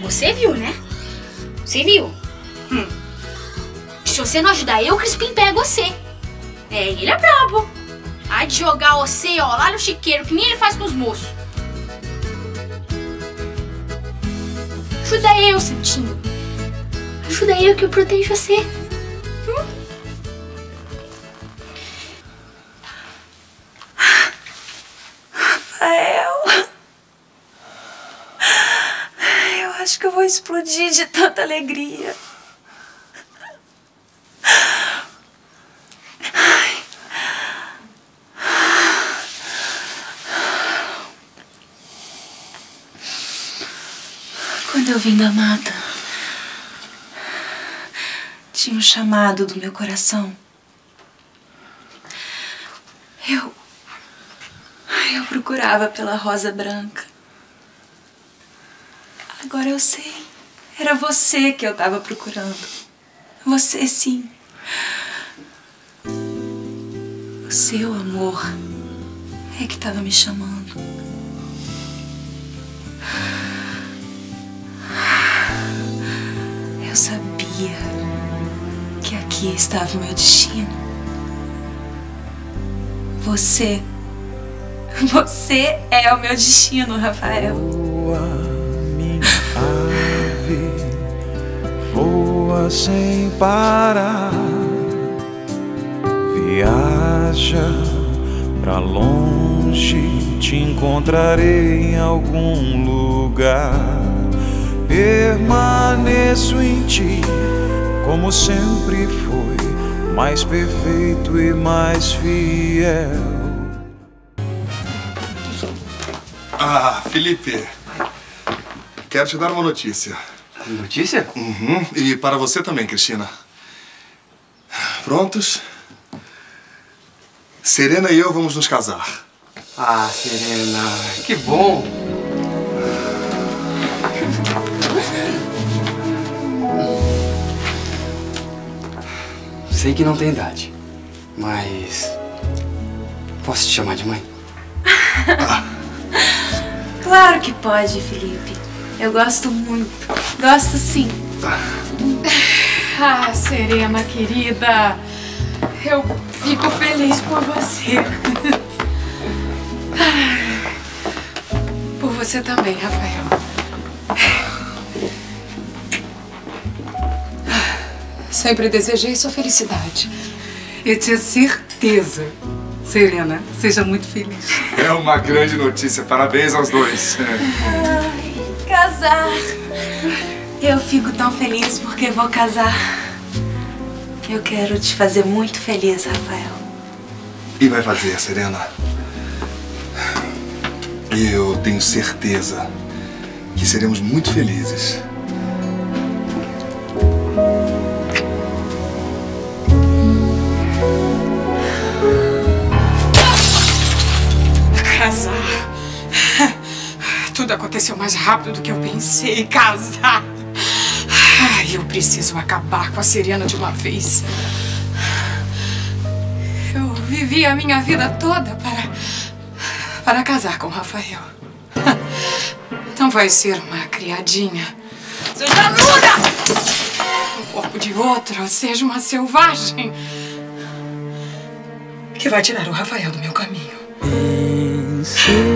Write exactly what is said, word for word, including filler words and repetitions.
Você viu, né? Você viu? Hum. Se você não ajudar eu, o Crispim pega você. É, ele é brabo. Há de jogar você, ó, lá no chiqueiro, que nem ele faz com os moços. Ajuda eu, Santinho. Ajuda eu que eu protejo você. Hum? Rafael. Eu acho que eu vou explodir de tanta alegria. Quando eu vim da mata, tinha um chamado do meu coração. Eu... Eu procurava pela rosa branca. Agora eu sei. Era você que eu tava procurando. Você, sim. O seu amor é que tava me chamando. Eu sabia que aqui estava o meu destino. Você, você é o meu destino, Rafael. Voa, minha ave, voa sem parar. Viaja pra longe, te encontrarei em algum lugar. Permaneço em ti, como sempre foi, mais perfeito e mais fiel. Ah, Felipe, quero te dar uma notícia. Notícia? Uhum. E para você também, Cristina. Prontos? Serena e eu vamos nos casar. Ah, Serena, que bom! Sei que não tem idade, mas posso te chamar de mãe? Ah. Claro que pode, Felipe. Eu gosto muito. Gosto sim. Ah, Serena, querida. Eu fico feliz por você. Por você também, Rafael. Sempre desejei sua felicidade. Eu tinha certeza. Serena, seja muito feliz. É uma grande notícia. Parabéns aos dois. Ai, casar. Eu fico tão feliz porque vou casar. Eu quero te fazer muito feliz, Rafael. E vai fazer, Serena. E eu tenho certeza que seremos muito felizes. Casar. Tudo aconteceu mais rápido do que eu pensei. Casar. Ai, eu preciso acabar com a Serena de uma vez. Eu vivi a minha vida toda para, para casar com o Rafael. Não vai ser uma criadinha. Seja nuda! No corpo de outra, seja uma selvagem. Que vai tirar o Rafael do meu caminho. Em